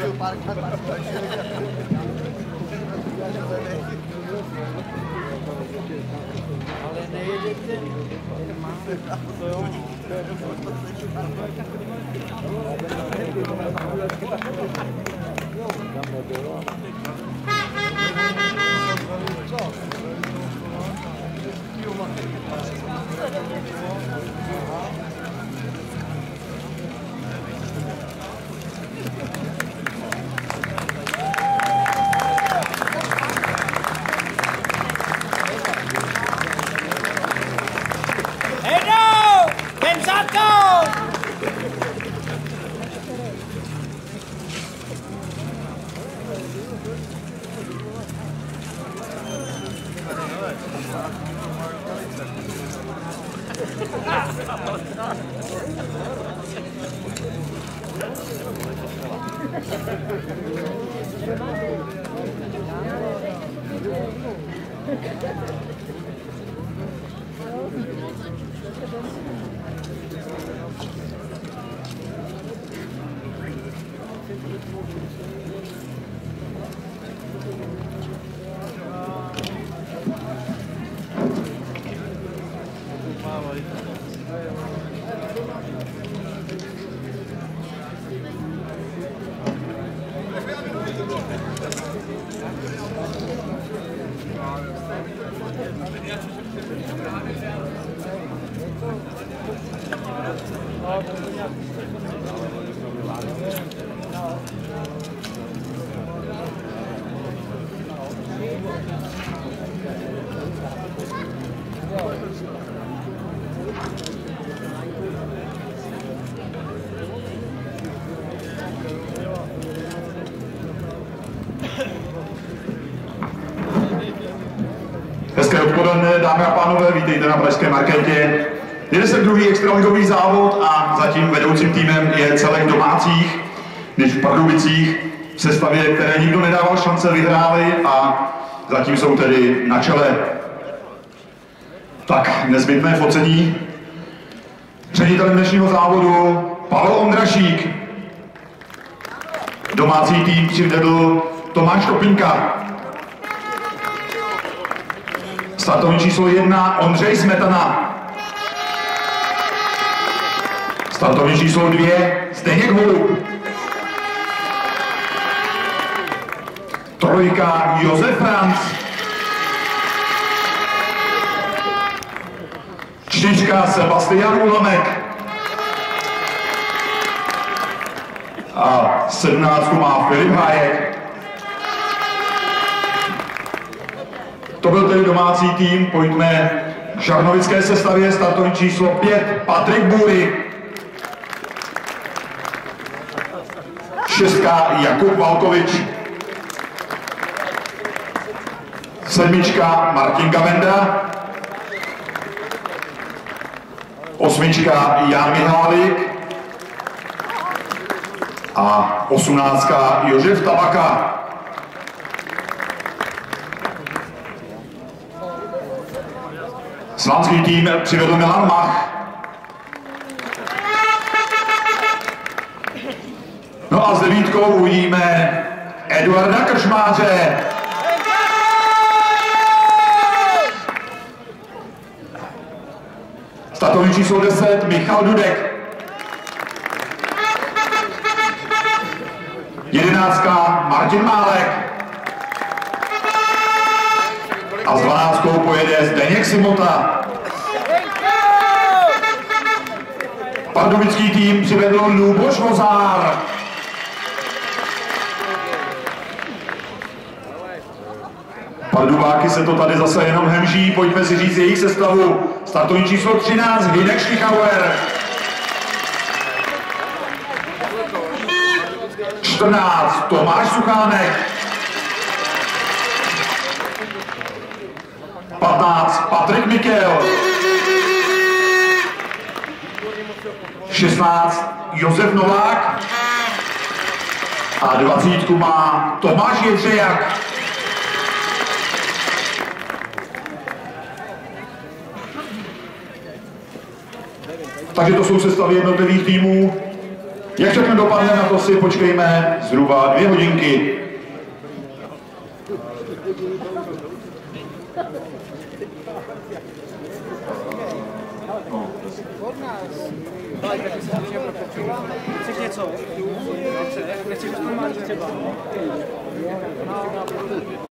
Ale nejedete, to jo. Hezké odpoledne, dámy a pánové, vítejte na pražské markétě. Jede se druhý extraligový závod a zatím vedoucím týmem je celek domácích, když v Pardubicích v sestavě, které nikdo nedával šance, vyhráli a zatím jsou tedy na čele. Tak, nezbytné focení. Ředitelem dnešního závodu Pavel Ondrašík. Domácí tým přivedl Tomáš Topinka. Startovní číslo 1 Ondřej Smetana. Startovní číslo 2 Zdeněk Holub. Trojka Josef Franc. 4 Sebastian Ulamek. A 17 má Filip Hájek. To byl tedy domácí tým, pojďme k žarnovické sestavě, startovní číslo 5 Patrik Bůry. 6 Jakub Valkovič. 7 Martin Gavenda. 8 Jan Mihálik. A 18 Jožef Tabaka. Slánský tým přivedl Milan Mach. No a s 9 uvidíme Eduarda Krčmáře. Startovní číslo 10 Michal Dudek. 11 Martin Málek. A s 12 pojede Zdeněk Simota. Pardubický tým přivedl Luboš Vozár. Pardubáky se to tady zase jenom hemží, pojďme si říct jejich sestavu. Startovní číslo 13 Hinek Šlichauer. 14 Tomáš Suchánek. 15 Patrik Mikel. 16 Josef Novák. A 20 má Tomáš Jedřejak. Takže to jsou sestavy jednotlivých týmů. Jak všechno dopadne, na to si počkejme zhruba 2 hodinky. Chceš něco? Nechceš normální třeba?